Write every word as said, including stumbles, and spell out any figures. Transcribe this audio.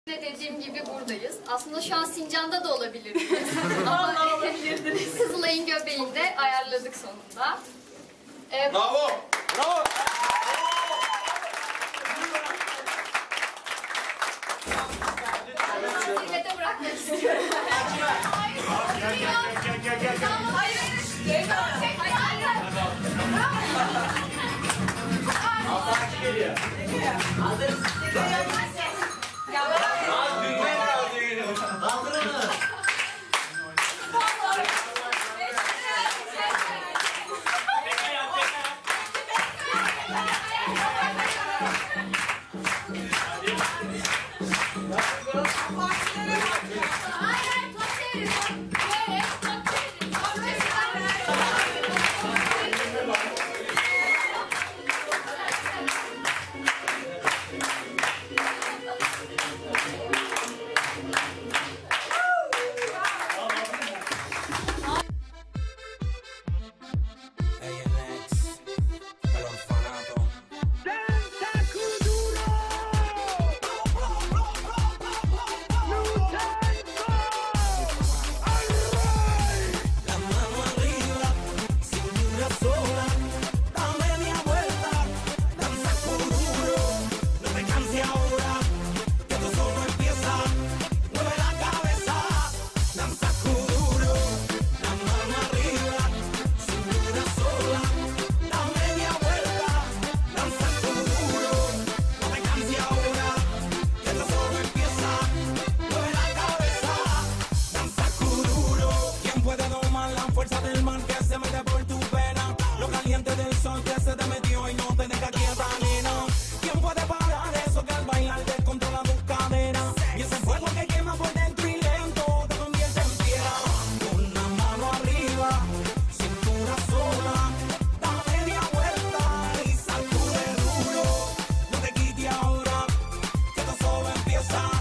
Dediğim gibi buradayız. Aslında şu an Sincan'da da olabilirdiniz. Ama olabilirdiniz. Kızılay'ın göbeğinde ayarladık sonunda. Ee, Bravo! Bravo! Zirvede bırakmak istiyorum. Hayır. Gel gel gel gel gel. Hayır. Afaki geliyor. Hazır. Az dünya razı geliyor. Kaldırın mı? Fuerza del mar que se mete por tu pena, lo caliente del sol que se te metió y no te deja quieta, nena. ¿Quién puede parar eso que al bailar descontrola tus caderas? Y ese fuego que quema por dentro y lento te convierte en piedra. Con la mano arriba, cintura sola, da media vuelta y sacude duro. No te quites ahora, que esto solo empieza.